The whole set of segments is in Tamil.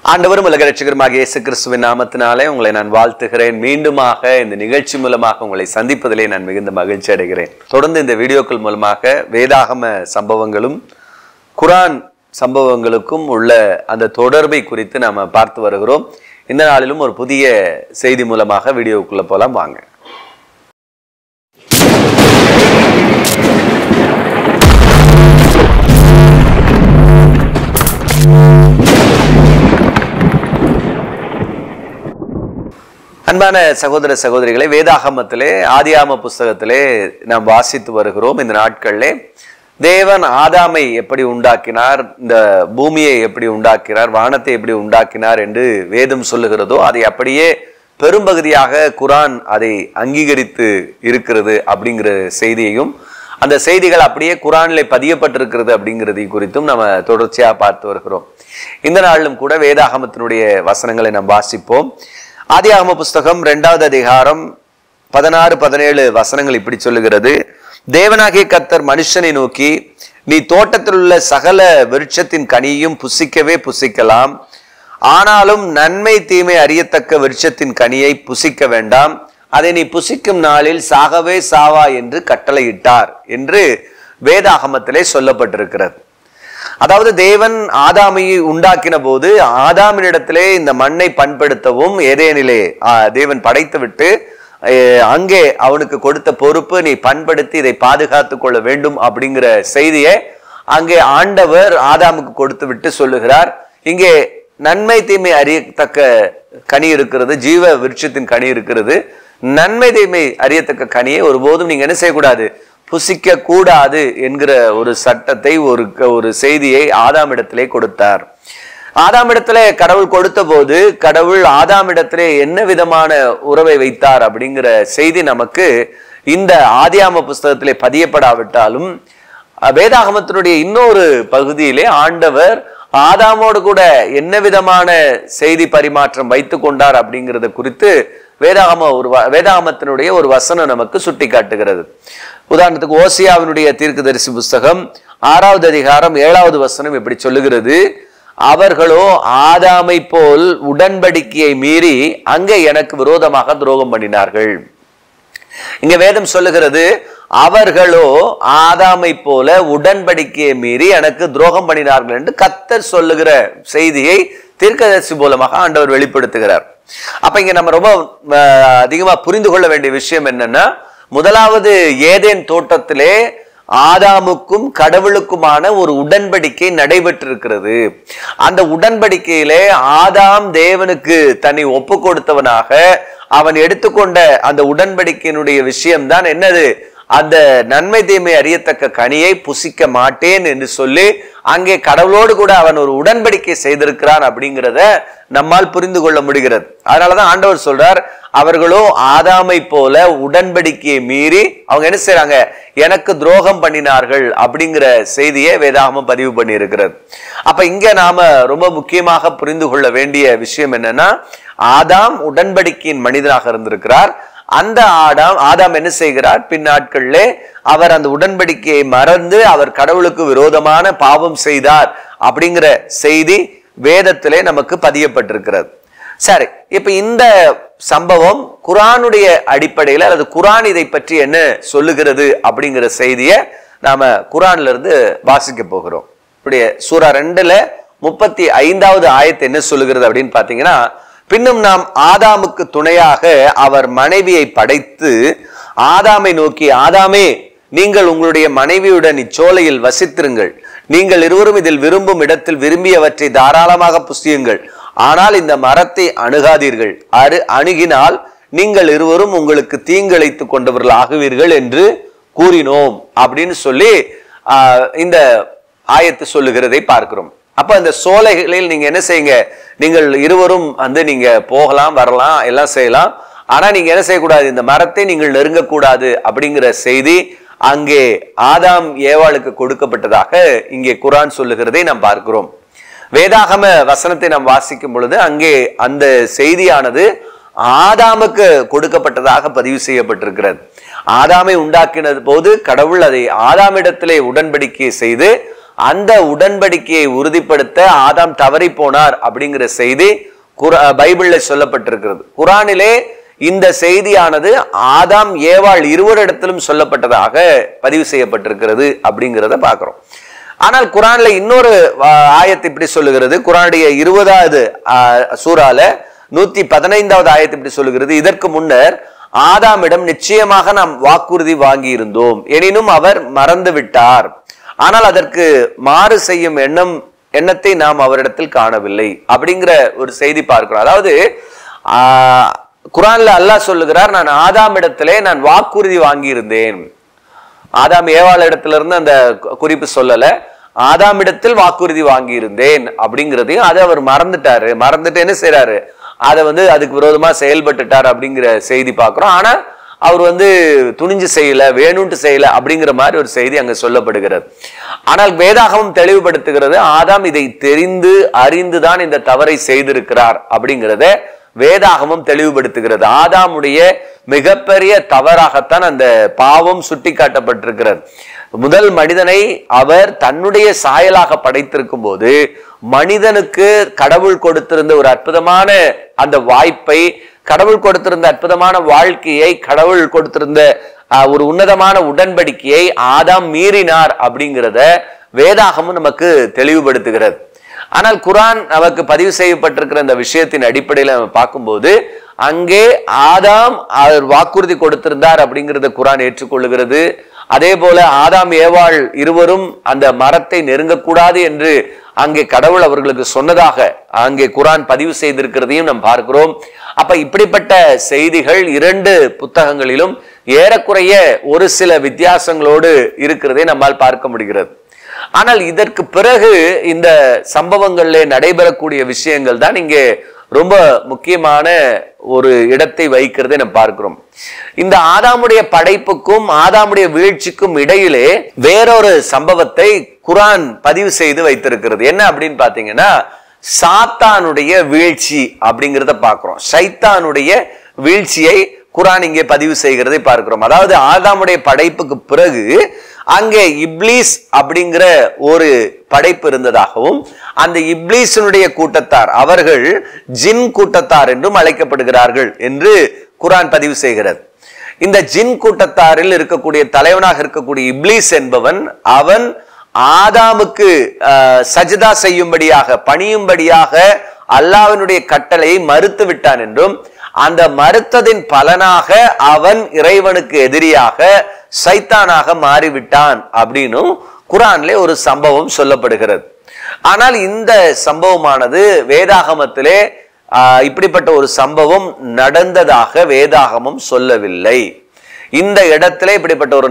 ஆண்டவரும் உலக இரட்சகருமாகிய இயேசு கிறிஸ்துவின் நாமத்தினாலே உங்களை நான் வாழ்த்துகிறேன். மீண்டுமாக இந்த நிகழ்ச்சி மூலமாக உங்களை சந்திப்பதிலே நான் மிகுந்த மகிழ்ச்சி அடைகிறேன். தொடர்ந்து இந்த வீடியோக்கள் மூலமாக வேதாகம சம்பவங்களும் குரான் சம்பவங்களுக்கும் உள்ள அந்த தொடர்பை குறித்து நாம் பார்த்து வருகிறோம். இந்த நாளிலும் ஒரு புதிய செய்தி மூலமாக வீடியோக்குள்ள போலாம் வாங்க. அன்பான சகோதர சகோதரிகளை, வேதாகமத்திலே ஆதியாம புஸ்தகத்திலே நாம் வாசித்து வருகிறோம். இந்த நாட்களிலே தேவன் ஆதாமை எப்படி உண்டாக்கினார், இந்த பூமியை எப்படி உண்டாக்கினார், வானத்தை எப்படி உண்டாக்கினார் என்று வேதம் சொல்லுகிறதோ அதை அப்படியே பெரும்பகுதியாக குரான் அதை அங்கீகரித்து இருக்கிறது அப்படிங்கிற செய்தியையும், அந்த செய்திகள் அப்படியே குரானிலே பதியப்பட்டிருக்கிறது அப்படிங்கிறதை குறித்தும் நம்ம தொடர்ச்சியாக பார்த்து வருகிறோம். இந்த நாளிலும் கூட வேதாகமத்தினுடைய வசனங்களை நாம் வாசிப்போம். ஆதியாகம புஸ்தகம் 2வது அதிகாரம் 16-17 வசனங்கள் இப்படி சொல்லுகிறது. தேவனாகிய கர்த்தர் மனுஷனை நோக்கி, நீ தோட்டத்தில் உள்ள சகல விருட்சத்தின் கனியையும் புசிக்கவே புசிக்கலாம், ஆனாலும் நன்மை தீமை அறியத்தக்க விருட்சத்தின் கனியை புசிக்க வேண்டாம், அதை நீ புசிக்கும் நாளில் சாகவே சாவா என்று கட்டளையிட்டார் என்று வேதாகமத்திலே சொல்லப்பட்டிருக்கிறது. அதாவது தேவன் ஆதாமையை உண்டாக்கின போது ஆதாமினிடத்திலே இந்த மண்ணை பண்படுத்தவும் ஏதேனிலே தேவன் படைத்து விட்டு அங்கே அவனுக்கு கொடுத்த பொறுப்பு, நீ பண்படுத்தி இதை பாதுகாத்து கொள்ள வேண்டும் அப்படிங்கிற செய்தியை அங்கே ஆண்டவர் ஆதாமுக்கு கொடுத்து விட்டு சொல்லுகிறார். இங்கே நன்மை தீமை அறியத்தக்க கனி இருக்கிறது, ஜீவ விருட்சத்தின் கனி இருக்கிறது. நன்மை தீமை அறியத்தக்க கனியை ஒருபோதும் நீங்க என்ன செய்யக்கூடாது, புசிக்க கூடாது என்கிற ஒரு சட்டத்தை, ஒரு செய்தியை ஆதாமிடத்திலே கொடுத்தார். ஆதாமிடத்திலே கடவுள் கொடுத்த போது கடவுள் ஆதாமிடத்திலே என்ன விதமான உறவை வைத்தார் அப்படிங்கிற செய்தி நமக்கு இந்த ஆதியாம புஸ்தகத்திலே பதியப்படாவிட்டாலும் வேதாகமத்தினுடைய இன்னொரு பகுதியிலே ஆண்டவர் ஆதாமோடு கூட என்ன விதமான செய்தி பரிமாற்றம் வைத்து கொண்டார் அப்படிங்கிறத குறித்து வேதாகமத்தினுடைய ஒரு வசனம் நமக்கு சுட்டி காட்டுகிறது. உதாரணத்துக்கு ஓசியாவினுடைய தீர்க்கதரிசி புஸ்தகம் 6வது அதிகாரம் 7வது வசனம் இப்படி சொல்லுகிறது. அவர்களோ ஆதாமை போல் உடன்படிக்கையை மீறி அங்கே எனக்கு விரோதமாக துரோகம் பண்ணினார்கள். இங்க வேதம் சொல்லுகிறது, அவர்களோ ஆதாமை போல உடன்படிக்கையை மீறி எனக்கு துரோகம் பண்ணினார்கள் என்று கர்த்தர் சொல்லுகிற செய்தியை தீர்க்கதரிசி மூலமாக ஆண்டவர் வெளிப்படுத்துகிறார். அப்ப இங்க நம்ம ரொம்ப அதிகமா புரிந்து கொள்ள வேண்டிய விஷயம் என்னன்னா, முதலாவது ஏதேன் தோட்டத்திலே ஆதாமுக்கும் கடவுளுக்குமான ஒரு உடன்படிக்கை நடைபெற்றிருக்கிறது. அந்த உடன்படிக்கையிலே ஆதாம் தேவனுக்கு தன்னை ஒப்பு கொடுத்தவனாக அவன் எடுத்துக்கொண்ட அந்த உடன்படிக்கையினுடைய விஷயம்தான் என்னது, அந்த நன்மை தீமை அறியத்தக்க கனியை புசிக்க மாட்டேன் என்று சொல்லி அங்கே கடவுளோடு கூட அவன் ஒரு உடன்படிக்கை செய்திருக்கிறான் அப்படிங்கிறத நம்மால் புரிந்து கொள்ள முடிகிறது. அதனாலதான் ஆண்டவர் சொல்றார், அவர்களோ ஆதாமை போல உடன்படிக்கையை மீறி அவங்க என்ன செய்யறாங்க, எனக்கு துரோகம் பண்ணினார்கள் அப்படிங்கிற செய்தியை வேதாகமம் பதிவு பண்ணி இருக்கிறது. அப்ப இங்க நாம ரொம்ப முக்கியமாக புரிந்து கொள்ள வேண்டிய விஷயம் என்னன்னா, ஆதாம் உடன்படிக்கையின் மனிதனாக இருந்திருக்கிறார். அந்த ஆதாம் என்ன செய்கிறார், பின்னாட்களிலே அவர் அந்த உடன்படிக்கையை மறந்து அவர் கடவுளுக்கு விரோதமான பாவம் செய்தார் அப்படிங்கிற செய்தி வேதத்திலே நமக்கு பதியப்பட்டிருக்கிறது. சரி, இப்ப இந்த சம்பவம் குரானுடைய அடிப்படையில் அல்லது குரான் இதை பற்றி என்ன சொல்லுகிறது அப்படிங்கிற செய்தியை நாம குரான்ல இருந்து வாசிக்க போகிறோம். இப்படி சூரா 2:35 ஆயத்து என்ன சொல்லுகிறது அப்படின்னு பாத்தீங்கன்னா, பின்னும் நாம் ஆதாமுக்கு துணையாக அவர் மனைவியை படைத்து ஆதாமை நோக்கி, ஆதாமே, நீங்கள் உங்களுடைய மனைவியுடன் இச்சோலையில் வசித்திருங்கள், நீங்கள் இருவரும் இதில் விரும்பும் இடத்தில் விரும்பியவற்றை தாராளமாக புசியுங்கள், ஆனால் இந்த மரத்தை அணுகாதீர்கள், அணுகினால் நீங்கள் இருவரும் உங்களுக்கு தீங்கிழைத்துக் கொண்டவர்கள் ஆகுவீர்கள் என்று கூறினோம் அப்படின்னு சொல்லி இந்த ஆயத்து சொல்லுகிறதை பார்க்கிறோம். அப்ப அந்த சோலைகளில் நீங்க என்ன செய்யுங்க, நீங்கள் இருவரும் நீங்க போகலாம் வரலாம் எல்லாம் செய்யலாம், ஆனா நீங்க என்ன செய்யக்கூடாது, இந்த மரத்தை நீங்கள் நெருங்கக்கூடாது அப்படிங்கிற செய்தி அங்கே ஆதாம் ஏவாளுக்கு கொடுக்கப்பட்டதாக இங்கே குரான் சொல்லுகிறதை நாம் பார்க்கிறோம். வேதாகம வசனத்தை நாம் வாசிக்கும் பொழுது அங்கே அந்த செய்தியானது ஆதாமுக்கு கொடுக்கப்பட்டதாக பதிவு செய்யப்பட்டிருக்கிறது. ஆதாமை உண்டாக்கினது போது கடவுள் அதை ஆதாமிடத்திலே உடன்படிக்கை செய்து அந்த உடன்படிக்கையை உறுதிப்படுத்த ஆதாம் தவறி போனார் அப்படிங்கிற செய்தி பைபிள்ல சொல்லப்பட்டிருக்கிறது. குரானிலே இந்த செய்தியானது ஆதாம் ஏவாள் இருவரிடத்திலும் சொல்லப்பட்டதாக பதிவு செய்யப்பட்டிருக்கிறது அப்படிங்கிறத பார்க்கிறோம். ஆனால் குரான்ல இன்னொரு ஆயத்து இப்படி சொல்லுகிறது. குரானுடைய 20வது சூறால 115வது ஆயத்து இப்படி சொல்லுகிறது, இதற்கு முன்னர் ஆதாமிடம் நிச்சயமாக நாம் வாக்குறுதி வாங்கி இருந்தோம், எனினும் அவர் மறந்து விட்டார். ஆனால் அதற்கு மாறு செய்யும் எண்ணத்தை நாம் அவரிடத்தில் காணவில்லை அப்படிங்கிற ஒரு செய்தி பார்க்கிறோம். அதாவது குரான்ல அல்லாஹ் சொல்லுகிறார், நான் ஆதாமிடத்திலே நான் வாக்குறுதி வாங்கி இருந்தேன். ஆதாம் ஏவாள் இடத்திலிருந்து அந்த குறிப்பு சொல்லல, ஆதாமிடத்தில் வாக்குறுதி வாங்கி இருந்தேன் அப்படிங்கிறதையும் அதை அவர் மறந்துட்டு என்ன செய்யறாரு, அதை அதுக்கு விரோதமா செயல்பட்டுட்டார் அப்படிங்கிற செய்தி பார்க்கிறோம். ஆனா அவர் துணிஞ்சு செய்யல, வேணும்ட்டு செய்யல அப்படிங்கிற மாதிரி ஒரு செய்தி அங்க சொல்லப்படுகிறது. ஆனால் வேதாகமம் தெளிவுபடுத்துகிறது, ஆதாம் இதை தெரிந்து அறிந்துதான் இந்த தவறை செய்திருக்கிறார் அப்படிங்கிறத வேதாகமம் தெளிவுபடுத்துகிறது. ஆதாமுடைய மிகப்பெரிய தவறாகத்தான் அந்த பாவம் சுட்டி காட்டப்பட்டிருக்கிறது. முதல் மனிதனை அவர் தன்னுடைய சாயலாக படைத்திருக்கும் போது மனிதனுக்கு கடவுள் கொடுத்திருந்த ஒரு அற்புதமான அந்த வாய்ப்பை, கடவுள் கொடுத்திருந்த அற்புதமான வாழ்க்கையை, கடவுள் கொடுத்திருந்த ஒரு உன்னதமான உடன்படிக்கையை ஆதாம் மீறினார் அப்படிங்கிறத வேதாகமும் நமக்கு தெளிவுபடுத்துகிறது. ஆனால் குரான் நமக்கு பதிவு செய்யப்பட்டிருக்கிற இந்த விஷயத்தின் அடிப்படையில் நம்ம பார்க்கும்போது அங்கே ஆதாம் வாக்குறுதி கொடுத்திருந்தார் அப்படிங்கிறத குரான் ஏற்றுக்கொள்ளுகிறது. அதே போல ஆதாம் ஏவாள் இருவரும் அந்த மரத்தை நெருங்கக்கூடாது என்று அங்கே கடவுள் அவர்களுக்கு சொன்னதாக அங்கே குரான் பதிவு செய்திருக்கிறதையும் நாம் பார்க்கிறோம். அப்ப இப்படிப்பட்ட செய்திகள் 2 புத்தகங்களிலும் ஏறக்குறைய ஒரு சில வித்தியாசங்களோடு இருக்கிறதை நம்மால் பார்க்க முடிகிறது. ஆனால் இதற்கு பிறகு இந்த சம்பவங்களிலே நடைபெறக்கூடிய விஷயங்கள் தான் இங்கே ரொம்ப முக்கியமான ஒரு இடத்தை வைக்கிறதை நம்ம பார்க்கிறோம். இந்த ஆதாமுடைய படைப்புக்கும் ஆதாமுடைய வீழ்ச்சிக்கும் இடையிலே வேறொரு சம்பவத்தை குரான் பதிவு செய்து வைத்திருக்கிறது. என்ன அப்படின்னு பாத்தீங்கன்னா, சாத்தானுடைய வீழ்ச்சி அப்படிங்கிறத பார்க்கிறோம். சைத்தானுடைய வீழ்ச்சியை குரான் இங்கே பதிவு செய்கிறதை பார்க்கிறோம். அதாவது ஆதாமுடைய படைப்புக்கு பிறகு அங்கே இப்லீஸ் அப்படிங்கிற ஒரு படைப்பு இருந்ததாகவும், அந்த இப்லீஸினுடைய கூட்டத்தார் அவர்கள் ஜின் கூட்டத்தார் என்றும் அழைக்கப்படுகிறார்கள் என்று குரான் பதிவு செய்கிறது. இந்த ஜின் கூட்டத்தாரில் இருக்கக்கூடிய தலைவனாக இருக்கக்கூடிய இப்லீஸ் என்பவன், அவன் ஆதாமுக்கு சஜ்தா செய்யும்படியாக பணியும்படியாக அல்லாஹ்வினுடைய கட்டளையை மறுத்து விட்டான் என்றும், அந்த மறுத்ததின் பலனாக அவன் இறைவனுக்கு எதிரியாக சைத்தானாக மாறிவிட்டான் அப்படின்னும் குரான்ல ஒரு சம்பவம் சொல்லப்படுகிறது. ஆனால் இந்த சம்பவமானது வேதாகமத்திலே இப்படிப்பட்ட ஒரு சம்பவம் நடந்ததாக வேதாகமம் சொல்லவில்லை. இந்த இடத்துல இப்படிப்பட்ட ஒரு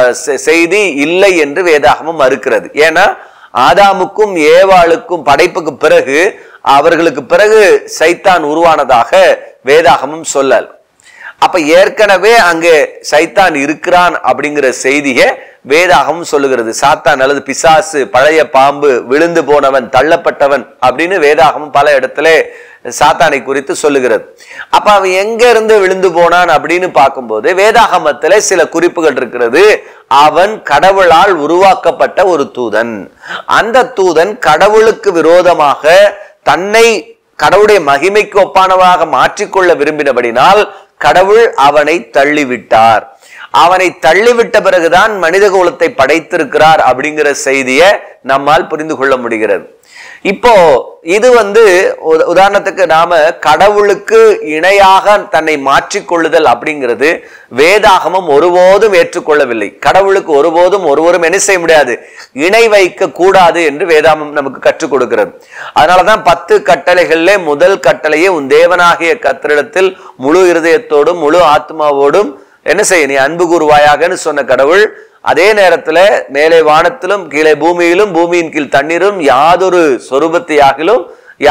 செய்தி இல்லை என்று வேதாகமம் மறுக்கிறது. ஏன்னா ஆதாமுக்கும் ஏவாளுக்கும் படைப்புக்கு பிறகு, அவர்களுக்கு பிறகு சைத்தான் உருவானதாக வேதாகமம் சொல்லல். அப்ப ஏற்கனவே அங்கே சைத்தான் இருக்கிறான் அப்படிங்கிற செய்தியை வேதாகமம் சொல்லுகிறது. சாத்தான் அல்லது பிசாசு, பழைய பாம்பு, விழுந்து போனவன், தள்ளப்பட்டவன் அப்படின்னு வேதாகமம் பல இடத்துல சாத்தானை குறித்து சொல்லுகிறது. அப்ப அவன் எங்க இருந்து விழுந்து போனான் அப்படின்னு பார்க்கும்போது வேதாகமத்துல சில குறிப்புகள் இருக்கிறது. அவன் கடவுளால் உருவாக்கப்பட்ட ஒரு தூதன். அந்த தூதன் கடவுளுக்கு விரோதமாக தன்னை கடவுளுடைய மகிமைக்கு ஒப்பானவராக மாற்றிக்கொள்ள விரும்பினபடினால் கடவுள் அவனை தள்ளிவிட்டார். அவனை தள்ளிவிட்ட பிறகுதான் மனித குலத்தை படைத்திருக்கிறார் அப்படிங்கிற செய்தியை நம்மால் புரிந்து கொள்ள முடிகிறது. இப்போ இது உதாரணத்துக்கு நாம கடவுளுக்கு இணையாக தன்னை மாற்றிக்கொள்ளுதல் அப்படிங்கிறது வேதாகமம் ஒருபோதும் ஏற்றுக்கொள்ளவில்லை. கடவுளுக்கு ஒருபோதும் ஒருவரும் என்ன செய்ய முடியாது, இணை வைக்க கூடாது என்று வேதாகமம் நமக்கு கற்றுக் கொடுக்கிறது. அதனாலதான் 10 கட்டளைகளிலே முதல் கட்டளையே, உன் தேவனாகிய கர்த்தரிடத்தில் முழு இருதயத்தோடும் முழு ஆத்மாவோடும் என்ன செய்ய நீ அன்பு கூறுவாயாகன்னு சொன்ன கடவுள், அதே நேரத்துல மேலே வானத்திலும் கீழே பூமியிலும் பூமியின் கீழ் தண்ணீரும் யாதொரு சொரூபத்தையாகிலும்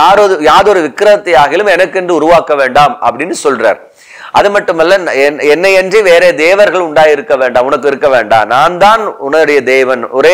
யாதொரு விக்கிரத்தையாகிலும் எனக்கென்று உருவாக்க வேண்டாம் அப்படின்னு சொல்றார். அது மட்டுமல்ல, என்னையன்றி வேற தேவர்கள் உண்டாயிருக்க வேண்டாம், உனக்கு இருக்க வேண்டாம், நான் தான் உன்னுடைய தேவன், ஒரே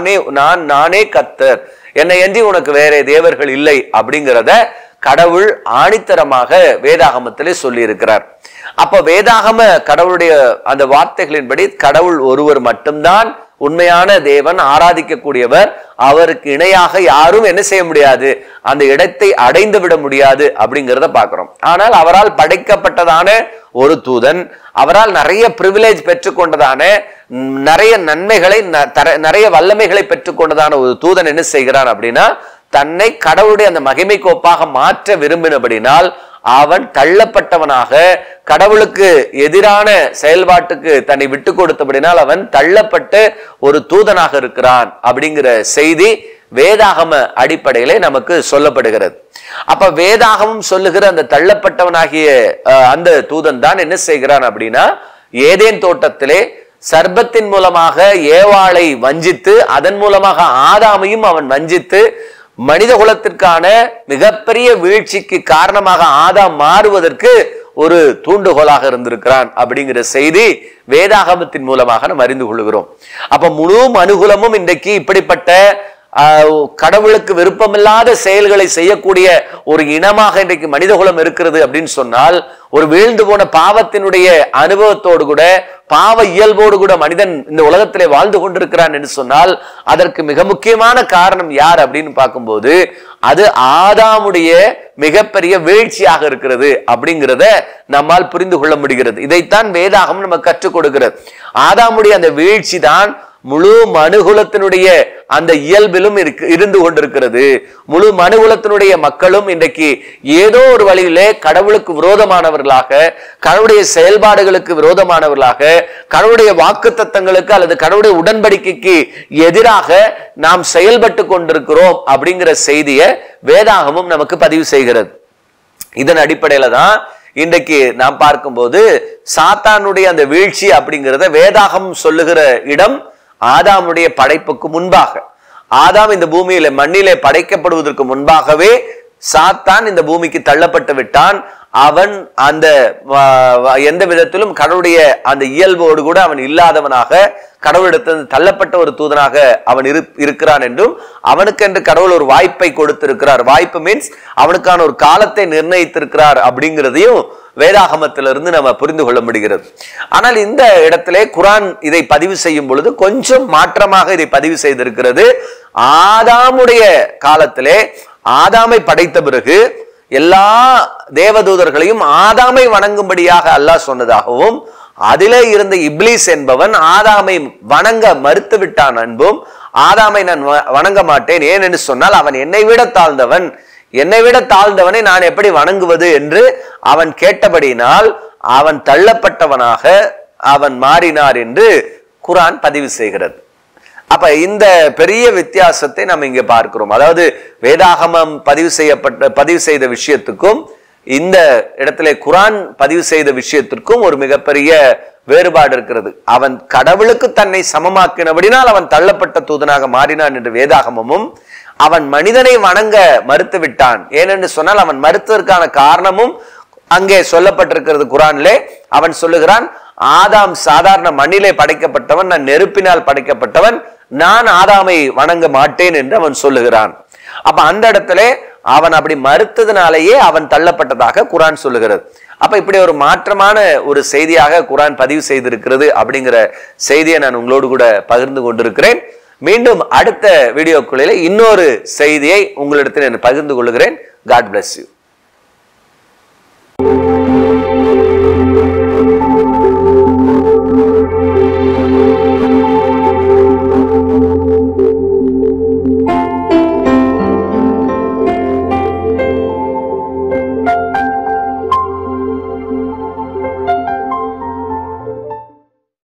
நானே கர்த்தர், என்னையன்றி உனக்கு வேற தேவர்கள் இல்லை அப்படிங்கிறத கடவுள் ஆணித்தரமாக வேதாகமத்திலே சொல்லி இருக்கிறார். அப்ப வேதாகம கடவுளுடைய அந்த வார்த்தைகளின்படி கடவுள் ஒருவர் மட்டும்தான் உண்மையான தேவன், ஆராதிக்கக்கூடியவர், அவருக்கு இணையாக யாரும் என்ன செய்ய முடியாது, அந்த இடத்தை அடைந்து விட முடியாது அப்படிங்கிறத பார்க்கிறோம். ஆனால் அவரால் படைக்கப்பட்டதான ஒரு தூதன், அவரால் நிறைய பிரிவிலேஜ் பெற்றுக்கொண்டதான, நிறைய நன்மைகளை, நிறைய வல்லமைகளை பெற்றுக்கொண்டதான ஒரு தூதன் என்ன செய்கிறான் அப்படின்னா, தன்னை கடவுளுடைய அந்த மகிமை கோப்பாக மாற்ற விரும்பினபடினால் அவன் தள்ளப்பட்டவனாக, கடவுளுக்கு எதிரான செயல்பாட்டுக்கு தன்னை விட்டு கொடுத்தபடினால் அவன் தள்ளப்பட்ட ஒரு தூதனாக இருக்கிறான் அப்படிங்கிற செய்தி வேதாகம அடிப்படையிலே நமக்கு சொல்லப்படுகிறது. அப்ப வேதாகமம் சொல்லுகிற அந்த தள்ளப்பட்டவனாகிய அந்த தூதன் தான் என்ன செய்கிறான் அப்படின்னா, ஏதேன் தோட்டத்திலே சர்ப்பத்தின் மூலமாக ஏவாளை வஞ்சித்து, அதன் மூலமாக ஆதாமையும் அவன் வஞ்சித்து, மனித குலத்திற்கான மிகப்பெரிய வீழ்ச்சிக்கு காரணமாக ஆதாம் மாறுவதற்கு ஒரு தூண்டுகோலாக இருந்திருக்கிறான் அப்படிங்கிற செய்தி வேதாகமத்தின் மூலமாக நாம் அறிந்து கொள்கிறோம். அப்ப முழு மனுகுலமும் இன்றைக்கு இப்படிப்பட்ட கடவுளுக்கு விருப்பமில்லாத செயல்களை செய்யக்கூடிய ஒரு இனமாக இன்றைக்கு மனிதகுலம் இருக்கிறது அப்படின்னு சொன்னால், ஒரு வீழ்ந்து போன பாவத்தினுடைய அனுபவத்தோடு கூட, பாவ இயல்போடு கூட மனிதன் இந்த உலகத்திலே வாழ்ந்து கொண்டிருக்கிறான் என்று சொன்னால், அதற்கு மிக முக்கியமான காரணம் யார் அப்படின்னு பார்க்கும்போது அது ஆதாமுடைய மிகப்பெரிய வீழ்ச்சியாக இருக்கிறது அப்படிங்கிறத நம்மால் புரிந்து கொள்ள முடிகிறது. இதைத்தான் வேதாகம் நமக்கு கற்றுக் கொடுக்கிறது. ஆதாமுடைய அந்த வீழ்ச்சி தான் முழு மனுகுலத்தினுடைய அந்த இயல்பிலும் இருந்து கொண்டிருக்கிறது. முழு மனுகுலத்தினுடைய மக்களும் இன்றைக்கு ஏதோ ஒரு வழியிலே கடவுளுக்கு விரோதமானவர்களாக, கடவுளுடைய செயல்பாடுகளுக்கு விரோதமானவர்களாக, கடவுளுடைய வாக்குத்தத்தங்களுக்கு அல்லது கடவுளுடைய உடன்படிக்கைக்கு எதிராக நாம் செயல்பட்டு கொண்டிருக்கிறோம் அப்படிங்கிற செய்தியை வேதாகமும் நமக்கு பதிவு செய்கிறது. இதன் அடிப்படையில தான் இன்றைக்கு நாம் பார்க்கும்போது சாத்தானுடைய அந்த வீழ்ச்சி அப்படிங்கிறத வேதாகம் சொல்லுகிற இடம் ஆதாமுடைய படைப்புக்கு முன்பாக, ஆதாம் இந்த பூமியில மண்ணிலே படைக்கப்படுவதற்கு முன்பாகவே சாத்தான் இந்த பூமிக்கு தள்ளப்பட்டு விட்டான். அவன் அந்த எந்த விதத்திலும் கடவுளுடைய அந்த இயல்போடு கூட அவன் இல்லாதவனாக, கடவுளிடத்தில் தள்ளப்பட்ட ஒரு தூதனாக அவன் இருக்கிறான் என்றும், அவனுக்கென்று கடவுள் ஒரு வாய்ப்பை கொடுத்திருக்கிறார். வாய்ப்பு மீன்ஸ் அவனுக்கான ஒரு காலத்தை நிர்ணயித்திருக்கிறார் அப்படிங்கிறதையும் வேதாகமத்திலிருந்து நம்ம புரிந்து கொள்ள முடிகிறது. ஆனால் இந்த இடத்திலே குரான் இதை பதிவு செய்யும் பொழுது கொஞ்சம் மாற்றமாக இதை பதிவு செய்திருக்கிறது. ஆதாமுடைய காலத்திலே, ஆதாமை படைத்த பிறகு எல்லா தேவதூதர்களையும் ஆதாமை வணங்கும்படியாக அல்லாஹ் சொன்னதாகவும், அதிலே இருந்த இப்லீஸ் என்பவன் ஆதாமை வணங்க மறுத்து விட்டான் என்பும், ஆதாமை நான் வணங்க மாட்டேன், ஏன் என்று சொன்னால் அவன் என்னை விட தாழ்ந்தவன், என்னை விட தாழ்ந்தவனை நான் எப்படி வணங்குவது என்று அவன் கேட்டபடியினால் அவன் தள்ளப்பட்டவனாக அவன் மாறினார் என்று குரான் பதிவு செய்கிறது. அப்ப இந்த பெரிய வித்தியாசத்தை நம்ம இங்க பார்க்கிறோம். அதாவது வேதாகமம் பதிவு செய்த விஷயத்துக்கும் இந்த இடத்துல குரான் பதிவு செய்த விஷயத்திற்கும் ஒரு மிகப்பெரிய வேறுபாடு இருக்கிறது. அவன் கடவுளுக்கு தன்னை சமமாக்கினபடினால் அவன் தள்ளப்பட்ட தூதனாக மாறினான் என்று வேதாகமமும், அவன் மனிதனை வணங்க மறுத்து விட்டான், ஏனென்று சொன்னால் அவன் மறுத்ததற்கான காரணமும் அங்கே சொல்லப்பட்டிருக்கிறது குரானிலே. அவன் சொல்லுகிறான், ஆதாம் சாதாரண மண்ணிலே படைக்கப்பட்டவன், நான் நெருப்பினால் படைக்கப்பட்டவன், நான் ஆதாமை வணங்க மாட்டேன் என்று அவன் சொல்லுகிறான். அப்ப அந்த இடத்துல அவன் அப்படி மறுத்ததுனாலேயே அவன் தள்ளப்பட்டதாக குரான் சொல்லுகிறது. அப்ப இப்படி ஒரு மாற்றமான ஒரு செய்தியாக குரான் பதிவு செய்திருக்கிறது அப்படிங்கிற செய்தியை நான் உங்களோடு கூட பகிர்ந்து கொண்டிருக்கிறேன். மீண்டும் அடுத்த வீடியோக்குள்ளிலே இன்னொரு செய்தியை உங்களிடத்தில் நான் பகிர்ந்து கொள்கிறேன். God bless you.